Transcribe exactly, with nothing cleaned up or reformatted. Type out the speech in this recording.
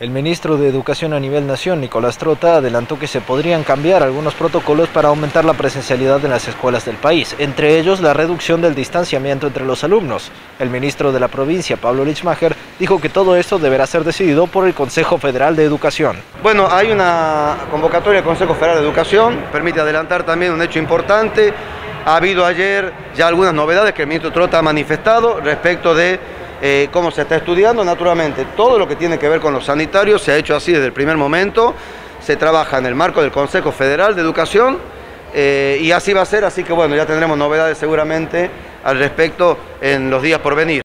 El ministro de Educación a nivel nación, Nicolás Trota, adelantó que se podrían cambiar algunos protocolos para aumentar la presencialidad en las escuelas del país, entre ellos la reducción del distanciamiento entre los alumnos. El ministro de la provincia, Pablo Lichmacher, dijo que todo esto deberá ser decidido por el Consejo Federal de Educación. Bueno, hay una convocatoria del Consejo Federal de Educación, permite adelantar también un hecho importante. Ha habido ayer ya algunas novedades que el ministro Trota ha manifestado respecto de eh, cómo se está estudiando. Naturalmente, todo lo que tiene que ver con los sanitarios se ha hecho así desde el primer momento. Se trabaja en el marco del Consejo Federal de Educación eh, y así va a ser. Así que bueno, ya tendremos novedades seguramente al respecto en los días por venir.